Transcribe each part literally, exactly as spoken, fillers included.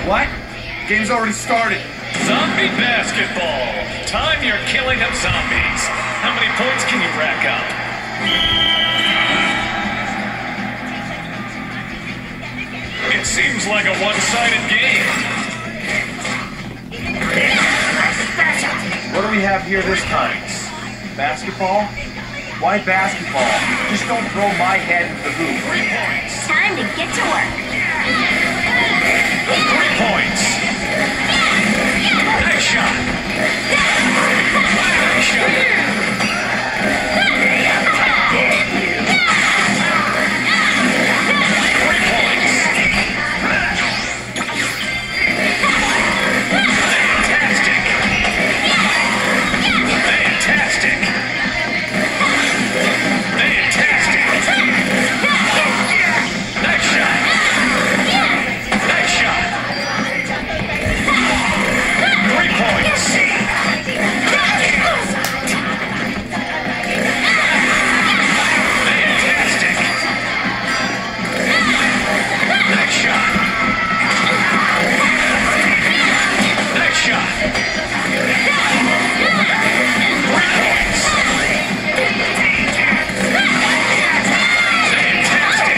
What? Game's already started. Zombie basketball. Time you're killing them zombies. How many points can you rack up? It seems like a one-sided game. What do we have here this time? Basketball? Why basketball? Just don't throw my head into the hoop. Three points. Time to get to work. Three points. Nice shot. Nice shot. Three points. Fantastic. Fantastic. Fantastic. Nice shot. Nice shot. Three points. Fantastic. Nice shot. Nice shot. Three points. Fantastic.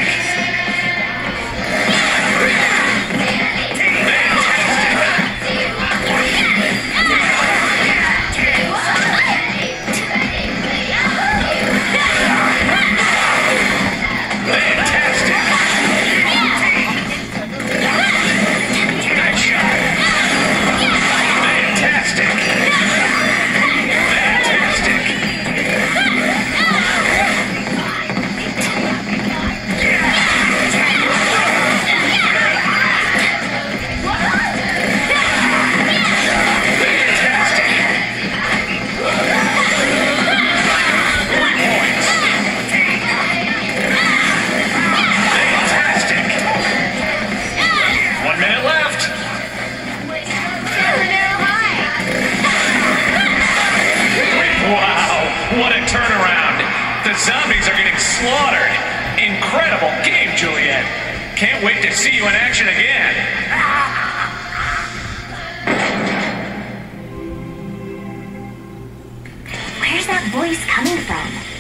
Fantastic. Nice shot. Fantastic. Fantastic. Fantastic. Three points. Fantastic. One minute left. Wow, what a turnaround. The zombies are getting slaughtered. Incredible game, Juliet. Can't wait to see you in action again. Where's that voice coming from?